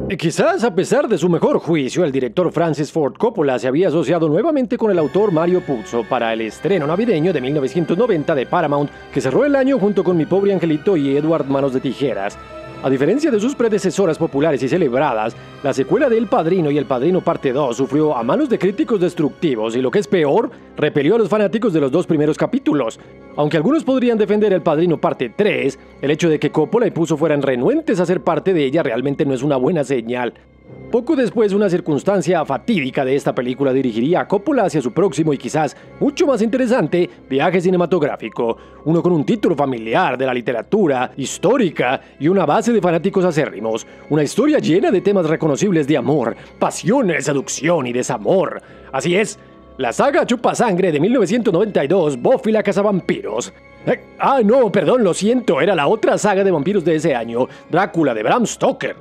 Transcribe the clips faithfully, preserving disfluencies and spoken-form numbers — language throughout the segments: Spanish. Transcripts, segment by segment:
Quizás a pesar de su mejor juicio, el director Francis Ford Coppola se había asociado nuevamente con el autor Mario Puzo para el estreno navideño de mil novecientos noventa de Paramount, que cerró el año junto con Mi Pobre Angelito y Edward Manos de Tijeras. A diferencia de sus predecesoras populares y celebradas, la secuela de El Padrino y El Padrino Parte dos sufrió a manos de críticos destructivos y, lo que es peor, repelió a los fanáticos de los dos primeros capítulos. Aunque algunos podrían defender El Padrino Parte tres, el hecho de que Coppola y Puzo fueran renuentes a ser parte de ella realmente no es una buena señal. Poco después, una circunstancia fatídica de esta película dirigiría a Coppola hacia su próximo y quizás mucho más interesante viaje cinematográfico, uno con un título familiar de la literatura histórica y una base de fanáticos acérrimos, una historia llena de temas reconocibles de amor, pasión, seducción y desamor. Así es, la saga Chupasangre de mil novecientos noventa y dos, Buffy la Cazavampiros. Eh, ah, no, perdón, lo siento, era la otra saga de vampiros de ese año, Drácula de Bram Stoker.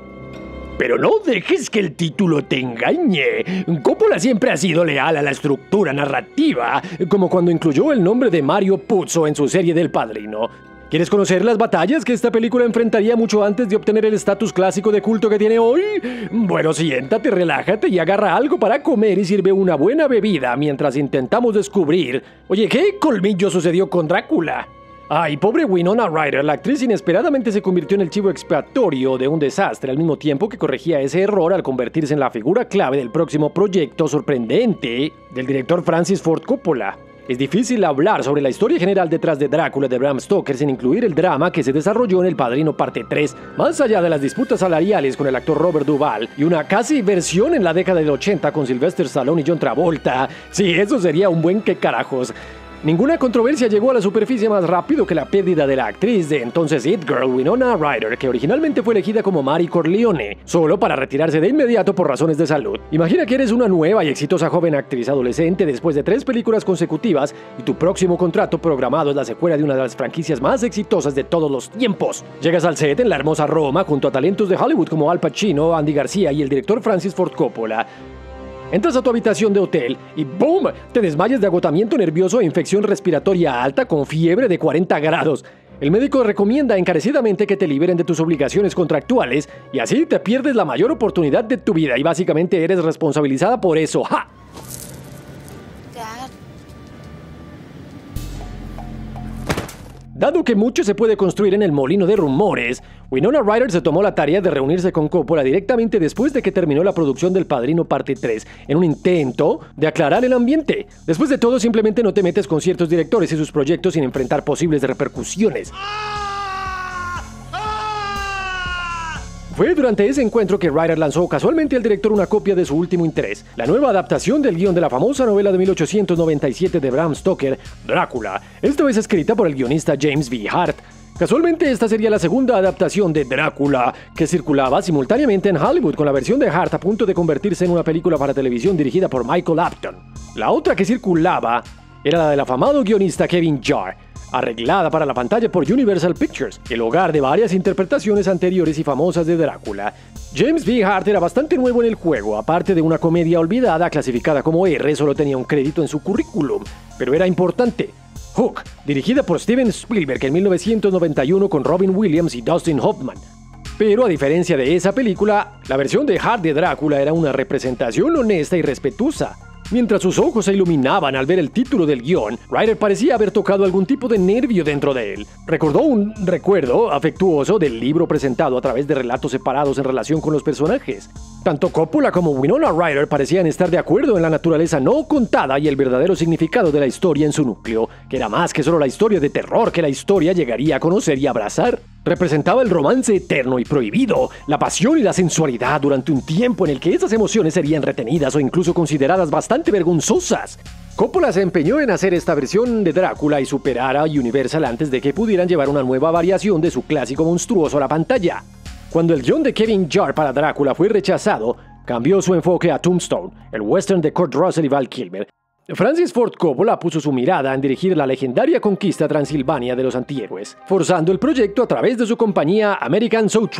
Pero no dejes que el título te engañe. Coppola siempre ha sido leal a la estructura narrativa, como cuando incluyó el nombre de Mario Puzo en su serie del Padrino. ¿Quieres conocer las batallas que esta película enfrentaría mucho antes de obtener el estatus clásico de culto que tiene hoy? Bueno, siéntate, relájate y agarra algo para comer y sirve una buena bebida mientras intentamos descubrir... Oye, ¿qué colmillo sucedió con Drácula? Ay, pobre Winona Ryder, la actriz inesperadamente se convirtió en el chivo expiatorio de un desastre al mismo tiempo que corregía ese error al convertirse en la figura clave del próximo proyecto sorprendente del director Francis Ford Coppola. Es difícil hablar sobre la historia general detrás de Drácula de Bram Stoker sin incluir el drama que se desarrolló en El Padrino Parte tres, más allá de las disputas salariales con el actor Robert Duvall y una casi versión en la década del ochenta con Sylvester Stallone y John Travolta. Sí, eso sería un buen qué carajos. Ninguna controversia llegó a la superficie más rápido que la pérdida de la actriz de entonces It Girl Winona Ryder, que originalmente fue elegida como Mary Corleone, solo para retirarse de inmediato por razones de salud. Imagina que eres una nueva y exitosa joven actriz adolescente después de tres películas consecutivas y tu próximo contrato programado es la secuela de una de las franquicias más exitosas de todos los tiempos. Llegas al set en la hermosa Roma junto a talentos de Hollywood como Al Pacino, Andy García y el director Francis Ford Coppola. Entras a tu habitación de hotel y ¡boom! Te desmayas de agotamiento nervioso e infección respiratoria alta con fiebre de cuarenta grados. El médico recomienda encarecidamente que te liberen de tus obligaciones contractuales y así te pierdes la mayor oportunidad de tu vida y básicamente eres responsabilizada por eso. ¡Ja! Dad. Dado que mucho se puede construir en el molino de rumores, Winona Ryder se tomó la tarea de reunirse con Coppola directamente después de que terminó la producción del Padrino Parte tres, en un intento de aclarar el ambiente. Después de todo, simplemente no te metes con ciertos directores y sus proyectos sin enfrentar posibles repercusiones. Fue durante ese encuentro que Ryder lanzó casualmente al director una copia de su último interés, la nueva adaptación del guión de la famosa novela de mil ochocientos noventa y siete de Bram Stoker, Drácula, esta vez escrita por el guionista James B. Hart. Casualmente esta sería la segunda adaptación de Drácula que circulaba simultáneamente en Hollywood, con la versión de Hart a punto de convertirse en una película para televisión dirigida por Michael Apton. La otra que circulaba era la del afamado guionista Kevin Jarre, arreglada para la pantalla por Universal Pictures, el hogar de varias interpretaciones anteriores y famosas de Drácula. James B. Hart era bastante nuevo en el juego, aparte de una comedia olvidada clasificada como R, solo tenía un crédito en su currículum, pero era importante. Hook, dirigida por Steven Spielberg en mil novecientos noventa y uno con Robin Williams y Dustin Hoffman. Pero a diferencia de esa película, la versión de Hart de Drácula era una representación honesta y respetuosa. Mientras sus ojos se iluminaban al ver el título del guión, Ryder parecía haber tocado algún tipo de nervio dentro de él. Recordó un recuerdo afectuoso del libro presentado a través de relatos separados en relación con los personajes. Tanto Coppola como Winona Ryder parecían estar de acuerdo en la naturaleza no contada y el verdadero significado de la historia en su núcleo, que era más que solo la historia de terror que la historia llegaría a conocer y abrazar. Representaba el romance eterno y prohibido, la pasión y la sensualidad durante un tiempo en el que esas emociones serían retenidas o incluso consideradas bastante vergonzosas. Coppola se empeñó en hacer esta versión de Drácula y superar a Universal antes de que pudieran llevar una nueva variación de su clásico monstruoso a la pantalla. Cuando el guión de Kevin Jarre para Drácula fue rechazado, cambió su enfoque a Tombstone, el western de Kurt Russell y Val Kilmer. Francis Ford Coppola puso su mirada en dirigir la legendaria conquista transilvania de los antihéroes, forzando el proyecto a través de su compañía American Zoetrope.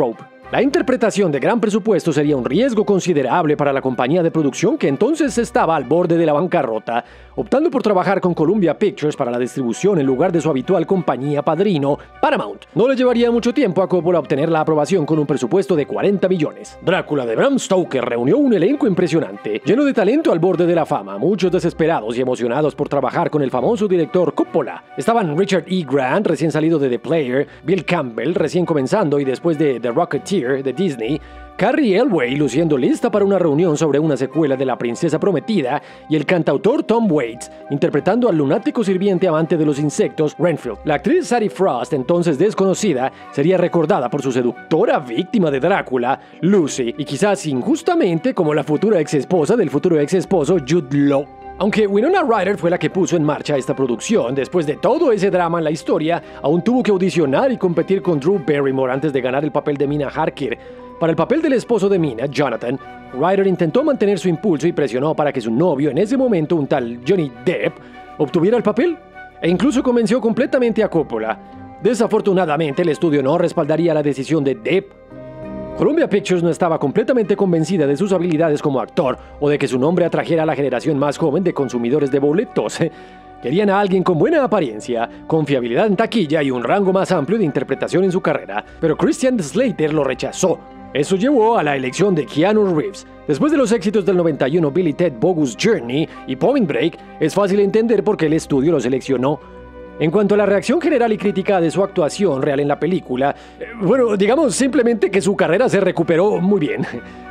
La interpretación de gran presupuesto sería un riesgo considerable para la compañía de producción que entonces estaba al borde de la bancarrota, optando por trabajar con Columbia Pictures para la distribución en lugar de su habitual compañía padrino, Paramount. No le llevaría mucho tiempo a Coppola obtener la aprobación con un presupuesto de cuarenta millones. Drácula de Bram Stoker reunió un elenco impresionante, lleno de talento al borde de la fama, muchos desesperados y emocionados por trabajar con el famoso director Coppola. Estaban Richard E. Grant, recién salido de The Player, Bill Campbell, recién comenzando y después de The Rocketeer de Disney, Carrie Elway luciendo lista para una reunión sobre una secuela de La Princesa Prometida, y el cantautor Tom Waits interpretando al lunático sirviente amante de los insectos Renfield. La actriz Sadie Frost, entonces desconocida, sería recordada por su seductora víctima de Drácula, Lucy, y quizás injustamente como la futura ex esposa del futuro ex esposo Jude Law. Aunque Winona Ryder fue la que puso en marcha esta producción, después de todo ese drama en la historia, aún tuvo que audicionar y competir con Drew Barrymore antes de ganar el papel de Mina Harker. Para el papel del esposo de Mina, Jonathan, Ryder intentó mantener su impulso y presionó para que su novio, en ese momento un tal Johnny Depp, obtuviera el papel, e incluso convenció completamente a Coppola. Desafortunadamente, el estudio no respaldaría la decisión de Depp. Columbia Pictures no estaba completamente convencida de sus habilidades como actor o de que su nombre atrajera a la generación más joven de consumidores de boletos. Querían a alguien con buena apariencia, confiabilidad en taquilla y un rango más amplio de interpretación en su carrera, pero Christian Slater lo rechazó. Eso llevó a la elección de Keanu Reeves. Después de los éxitos del noventa y uno Bill y Ted Bogus Journey y Point Break, es fácil entender por qué el estudio lo seleccionó. En cuanto a la reacción general y crítica de su actuación real en la película, eh, bueno, digamos simplemente que su carrera se recuperó muy bien.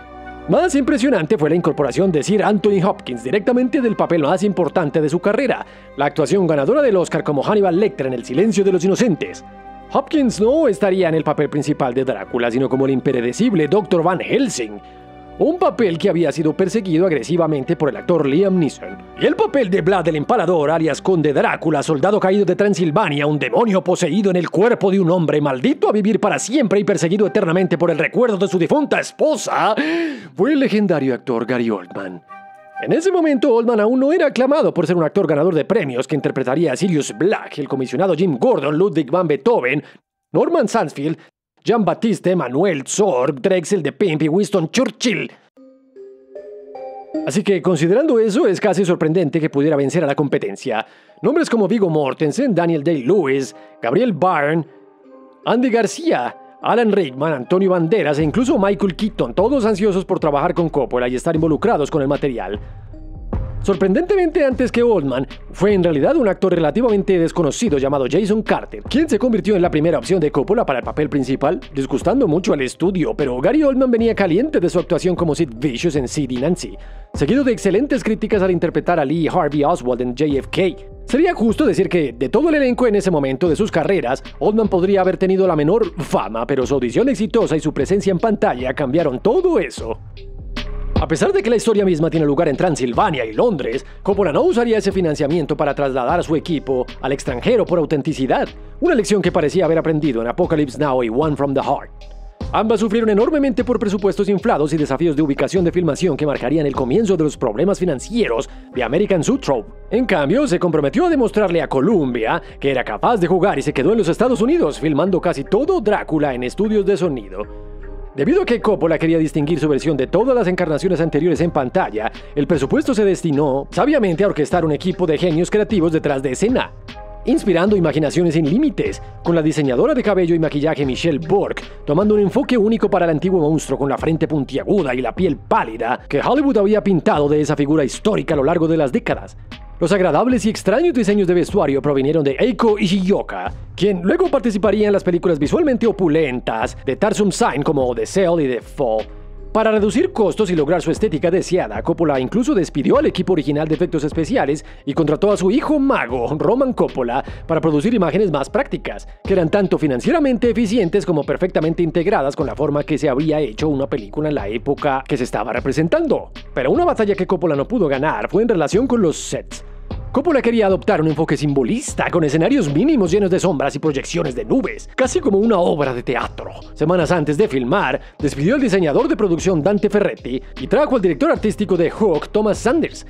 Más impresionante fue la incorporación de Sir Anthony Hopkins directamente del papel más importante de su carrera, la actuación ganadora del Oscar como Hannibal Lecter en El silencio de los inocentes. Hopkins no estaría en el papel principal de Drácula, sino como el impredecible doctor Van Helsing, un papel que había sido perseguido agresivamente por el actor Liam Neeson. Y el papel de Vlad el Empalador, alias Conde Drácula, soldado caído de Transilvania, un demonio poseído en el cuerpo de un hombre maldito a vivir para siempre y perseguido eternamente por el recuerdo de su difunta esposa, fue el legendario actor Gary Oldman. En ese momento, Oldman aún no era aclamado por ser un actor ganador de premios que interpretaría a Sirius Black, el comisionado Jim Gordon, Ludwig van Beethoven, Norman Sansfield, Jean-Baptiste Emmanuel Zorg, Drexel de Pimp y Winston Churchill. Así que, considerando eso, es casi sorprendente que pudiera vencer a la competencia. Nombres como Viggo Mortensen, Daniel Day-Lewis, Gabriel Byrne, Andy García, Alan Rickman, Antonio Banderas e incluso Michael Keaton, todos ansiosos por trabajar con Coppola y estar involucrados con el material. Sorprendentemente, antes que Oldman, fue en realidad un actor relativamente desconocido llamado Jason Carter, quien se convirtió en la primera opción de Coppola para el papel principal, disgustando mucho al estudio, pero Gary Oldman venía caliente de su actuación como Sid Vicious en Sid y Nancy, seguido de excelentes críticas al interpretar a Lee Harvey Oswald en J F K. Sería justo decir que, de todo el elenco en ese momento de sus carreras, Oldman podría haber tenido la menor fama, pero su audición exitosa y su presencia en pantalla cambiaron todo eso. A pesar de que la historia misma tiene lugar en Transilvania y Londres, Coppola no usaría ese financiamiento para trasladar a su equipo al extranjero por autenticidad, una lección que parecía haber aprendido en Apocalypse Now y One from the Heart. Ambas sufrieron enormemente por presupuestos inflados y desafíos de ubicación de filmación que marcarían el comienzo de los problemas financieros de American Zoetrope. En cambio, se comprometió a demostrarle a Columbia que era capaz de jugar y se quedó en los Estados Unidos, filmando casi todo Drácula en estudios de sonido. Debido a que Coppola quería distinguir su versión de todas las encarnaciones anteriores en pantalla, el presupuesto se destinó sabiamente a orquestar un equipo de genios creativos detrás de escena, inspirando imaginaciones sin límites, con la diseñadora de cabello y maquillaje Michelle Burke, tomando un enfoque único para el antiguo monstruo con la frente puntiaguda y la piel pálida que Hollywood había pintado de esa figura histórica a lo largo de las décadas. Los agradables y extraños diseños de vestuario provinieron de Eiko Ishioka, quien luego participaría en las películas visualmente opulentas de Tarsum Sign como The Cell y The Fall. Para reducir costos y lograr su estética deseada, Coppola incluso despidió al equipo original de efectos especiales y contrató a su hijo mago, Roman Coppola, para producir imágenes más prácticas, que eran tanto financieramente eficientes como perfectamente integradas con la forma que se había hecho una película en la época que se estaba representando. Pero una batalla que Coppola no pudo ganar fue en relación con los sets. Coppola quería adoptar un enfoque simbolista, con escenarios mínimos llenos de sombras y proyecciones de nubes, casi como una obra de teatro. Semanas antes de filmar, despidió al diseñador de producción Dante Ferretti y trajo al director artístico de Hook, Thomas Sanders.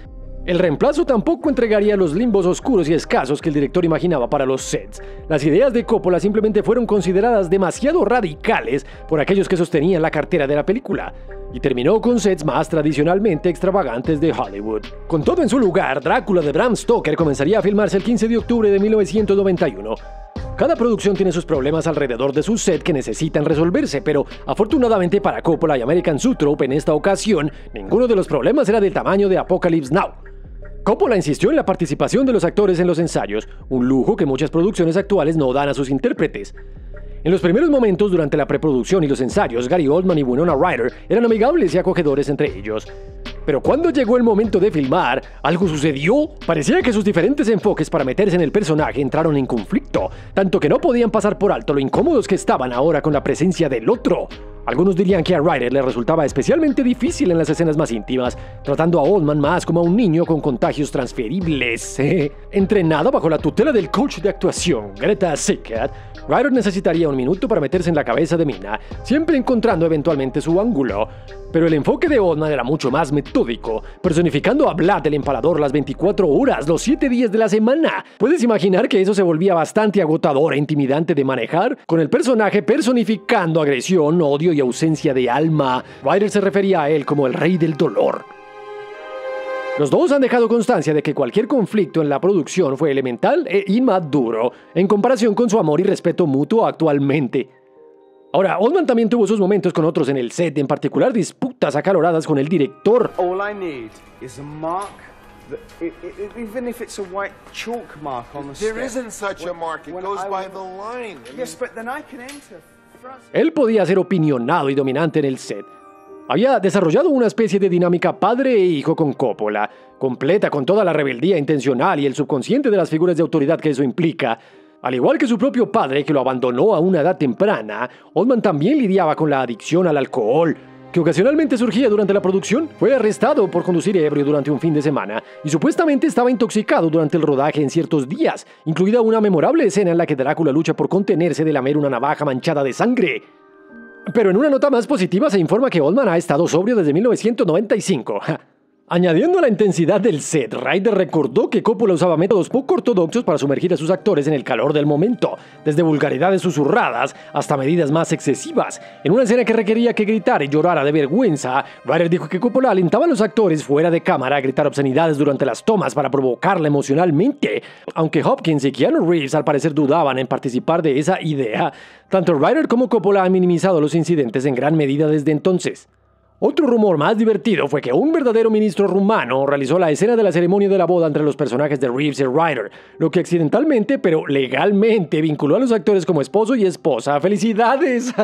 El reemplazo tampoco entregaría los limbos oscuros y escasos que el director imaginaba para los sets. Las ideas de Coppola simplemente fueron consideradas demasiado radicales por aquellos que sostenían la cartera de la película, y terminó con sets más tradicionalmente extravagantes de Hollywood. Con todo en su lugar, Drácula de Bram Stoker comenzaría a filmarse el quince de octubre de mil novecientos noventa y uno. Cada producción tiene sus problemas alrededor de su set que necesitan resolverse, pero afortunadamente para Coppola y American Zoetrope en esta ocasión, ninguno de los problemas era del tamaño de Apocalypse Now. Coppola insistió en la participación de los actores en los ensayos, un lujo que muchas producciones actuales no dan a sus intérpretes. En los primeros momentos durante la preproducción y los ensayos, Gary Oldman y Winona Ryder eran amigables y acogedores entre ellos. Pero cuando llegó el momento de filmar, algo sucedió. Parecía que sus diferentes enfoques para meterse en el personaje entraron en conflicto, tanto que no podían pasar por alto lo incómodos que estaban ahora con la presencia del otro. Algunos dirían que a Ryder le resultaba especialmente difícil en las escenas más íntimas, tratando a Oldman más como a un niño con contagios transferibles. Eh, entrenado bajo la tutela del coach de actuación, Greta Sickert, Ryder necesitaría un minuto para meterse en la cabeza de Mina, siempre encontrando eventualmente su ángulo. Pero el enfoque de Oldman era mucho más metódico, personificando a Vlad el Empalador las veinticuatro horas, los siete días de la semana. ¿Puedes imaginar que eso se volvía bastante agotador e intimidante de manejar? Con el personaje personificando agresión, odio y ausencia de alma, Ryder se refería a él como el rey del dolor. Los dos han dejado constancia de que cualquier conflicto en la producción fue elemental e inmaduro, en comparación con su amor y respeto mutuo actualmente. Ahora, Oldman también tuvo sus momentos con otros en el set, en particular disputas acaloradas con el director. All I need is a mark, that, it, it, even if it's a white chalk mark on the step. There isn't such a mark. It goes by the line. Yes, but then I can enter. Él podía ser opinionado y dominante en el set. Había desarrollado una especie de dinámica padre e hijo con Coppola, completa con toda la rebeldía intencional y el subconsciente de las figuras de autoridad que eso implica. Al igual que su propio padre, que lo abandonó a una edad temprana, Oldman también lidiaba con la adicción al alcohol, que ocasionalmente surgía durante la producción. Fue arrestado por conducir ebrio durante un fin de semana y supuestamente estaba intoxicado durante el rodaje en ciertos días, incluida una memorable escena en la que Drácula lucha por contenerse de lamer una navaja manchada de sangre. Pero en una nota más positiva se informa que Oldman ha estado sobrio desde mil novecientos noventa y cinco. Añadiendo a la intensidad del set, Ryder recordó que Coppola usaba métodos poco ortodoxos para sumergir a sus actores en el calor del momento, desde vulgaridades susurradas hasta medidas más excesivas. En una escena que requería que gritara y llorara de vergüenza, Ryder dijo que Coppola alentaba a los actores fuera de cámara a gritar obscenidades durante las tomas para provocarla emocionalmente. Aunque Hopkins y Keanu Reeves al parecer dudaban en participar de esa idea, tanto Ryder como Coppola han minimizado los incidentes en gran medida desde entonces. Otro rumor más divertido fue que un verdadero ministro rumano realizó la escena de la ceremonia de la boda entre los personajes de Reeves y Ryder, lo que accidentalmente, pero legalmente, vinculó a los actores como esposo y esposa. ¡Felicidades!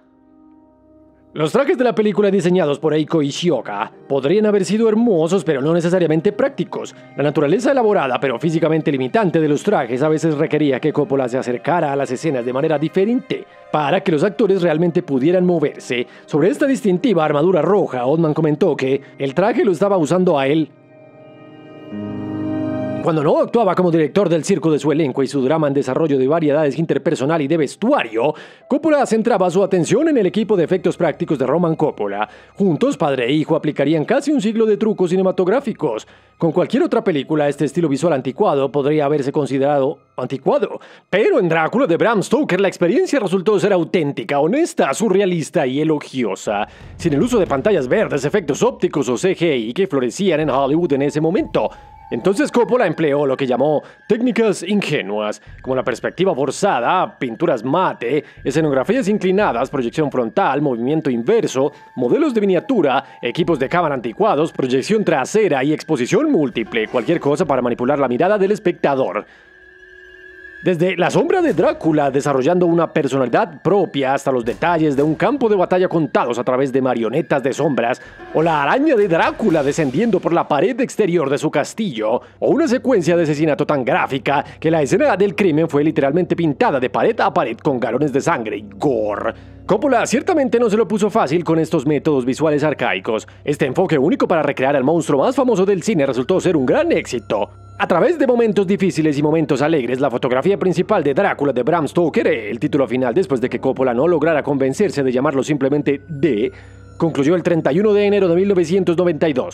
Los trajes de la película diseñados por Eiko Ishioka podrían haber sido hermosos, pero no necesariamente prácticos. La naturaleza elaborada, pero físicamente limitante de los trajes a veces requería que Coppola se acercara a las escenas de manera diferente para que los actores realmente pudieran moverse. Sobre esta distintiva armadura roja, Oldman comentó que el traje lo estaba usando a él. Cuando no actuaba como director del circo de su elenco y su drama en desarrollo de variedades interpersonal y de vestuario, Coppola centraba su atención en el equipo de efectos prácticos de Roman Coppola. Juntos, padre e hijo aplicarían casi un siglo de trucos cinematográficos. Con cualquier otra película, este estilo visual anticuado podría haberse considerado anticuado. Pero en Drácula de Bram Stoker la experiencia resultó ser auténtica, honesta, surrealista y elogiosa, sin el uso de pantallas verdes, efectos ópticos o C G I que florecían en Hollywood en ese momento. Entonces Coppola empleó lo que llamó técnicas ingenuas, como la perspectiva forzada, pinturas mate, escenografías inclinadas, proyección frontal, movimiento inverso, modelos de miniatura, equipos de cámara anticuados, proyección trasera y exposición múltiple, cualquier cosa para manipular la mirada del espectador. Desde la sombra de Drácula desarrollando una personalidad propia hasta los detalles de un campo de batalla contados a través de marionetas de sombras, o la araña de Drácula descendiendo por la pared exterior de su castillo, o una secuencia de asesinato tan gráfica que la escena del crimen fue literalmente pintada de pared a pared con galones de sangre y gore. Coppola ciertamente no se lo puso fácil con estos métodos visuales arcaicos. Este enfoque único para recrear al monstruo más famoso del cine resultó ser un gran éxito. A través de momentos difíciles y momentos alegres, la fotografía principal de Drácula de Bram Stoker, el título final después de que Coppola no lograra convencerse de llamarlo simplemente D, concluyó el treinta y uno de enero de mil novecientos noventa y dos.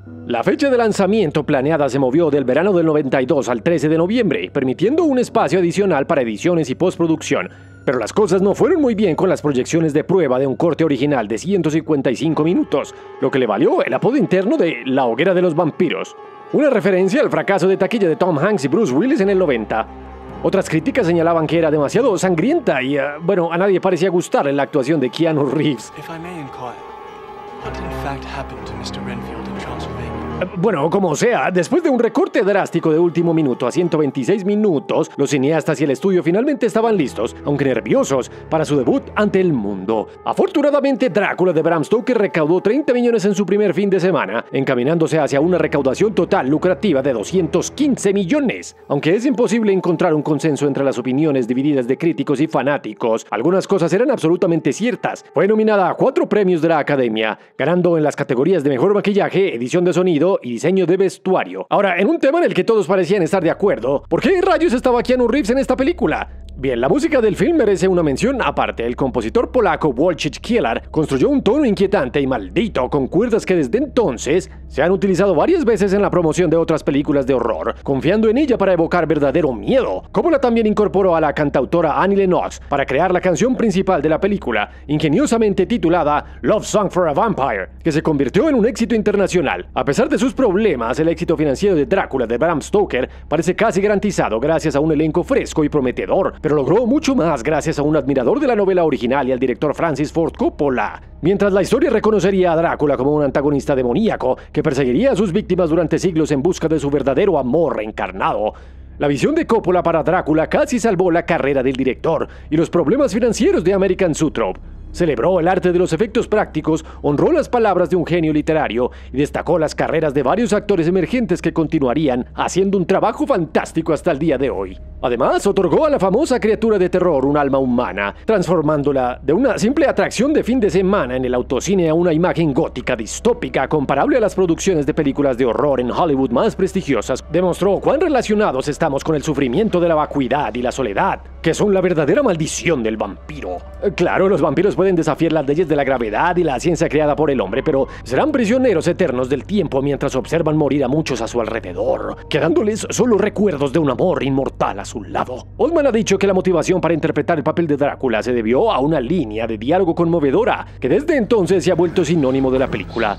La fecha de lanzamiento planeada se movió del verano del noventa y dos al trece de noviembre, permitiendo un espacio adicional para ediciones y postproducción. Pero las cosas no fueron muy bien con las proyecciones de prueba de un corte original de ciento cincuenta y cinco minutos, lo que le valió el apodo interno de La Hoguera de los Vampiros, una referencia al fracaso de taquilla de Tom Hanks y Bruce Willis en el noventa. Otras críticas señalaban que era demasiado sangrienta y, uh, bueno, a nadie parecía gustarle la actuación de Keanu Reeves. If I may inquire, what in fact happened to mister Renfield in Transylvania? Bueno, como sea, después de un recorte drástico de último minuto a ciento veintiséis minutos, los cineastas y el estudio finalmente estaban listos, aunque nerviosos, para su debut ante el mundo. Afortunadamente, Drácula de Bram Stoker recaudó treinta millones en su primer fin de semana, encaminándose hacia una recaudación total lucrativa de doscientos quince millones. Aunque es imposible encontrar un consenso entre las opiniones divididas de críticos y fanáticos, algunas cosas eran absolutamente ciertas. Fue nominada a cuatro premios de la Academia, ganando en las categorías de mejor maquillaje, edición de sonido y diseño de vestuario. Ahora, en un tema en el que todos parecían estar de acuerdo, ¿por qué rayos estaba Keanu Reeves en esta película? Bien, la música del film merece una mención aparte. El compositor polaco Wojciech Kielar construyó un tono inquietante y maldito con cuerdas que desde entonces se han utilizado varias veces en la promoción de otras películas de horror, confiando en ella para evocar verdadero miedo. Coppola también incorporó a la cantautora Annie Lennox para crear la canción principal de la película, ingeniosamente titulada Love Song for a Vampire, que se convirtió en un éxito internacional. A pesar de sus problemas, el éxito financiero de Drácula de Bram Stoker parece casi garantizado gracias a un elenco fresco y prometedor, pero logró mucho más gracias a un admirador de la novela original y al director Francis Ford Coppola. Mientras la historia reconocería a Drácula como un antagonista demoníaco que perseguiría a sus víctimas durante siglos en busca de su verdadero amor reencarnado, la visión de Coppola para Drácula casi salvó la carrera del director y los problemas financieros de American Zoetrope. Celebró el arte de los efectos prácticos, honró las palabras de un genio literario y destacó las carreras de varios actores emergentes que continuarían haciendo un trabajo fantástico hasta el día de hoy. Además, otorgó a la famosa criatura de terror un alma humana, transformándola de una simple atracción de fin de semana en el autocine a una imagen gótica distópica comparable a las producciones de películas de horror en Hollywood más prestigiosas. Demostró cuán relacionados estamos con el sufrimiento de la vacuidad y la soledad, que son la verdadera maldición del vampiro. Claro, los vampiros pueden desafiar las leyes de la gravedad y la ciencia creada por el hombre, pero serán prisioneros eternos del tiempo mientras observan morir a muchos a su alrededor, quedándoles solo recuerdos de un amor inmortal a su lado. Oldman ha dicho que la motivación para interpretar el papel de Drácula se debió a una línea de diálogo conmovedora, que desde entonces se ha vuelto sinónimo de la película.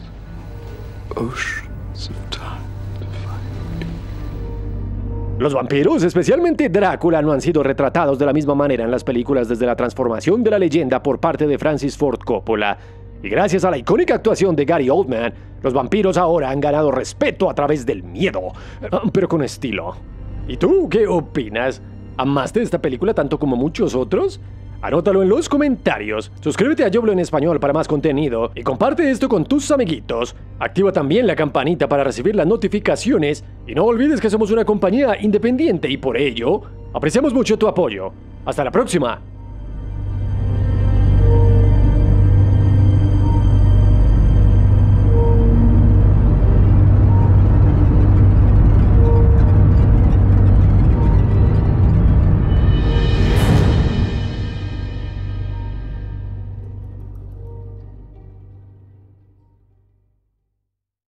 Los vampiros, especialmente Drácula, no han sido retratados de la misma manera en las películas desde la transformación de la leyenda por parte de Francis Ford Coppola. Y gracias a la icónica actuación de Gary Oldman, los vampiros ahora han ganado respeto a través del miedo, pero con estilo. ¿Y tú qué opinas? ¿Amaste esta película tanto como muchos otros? Anótalo en los comentarios, suscríbete a YoBlo en español para más contenido y comparte esto con tus amiguitos. Activa también la campanita para recibir las notificaciones y no olvides que somos una compañía independiente y por ello apreciamos mucho tu apoyo. Hasta la próxima.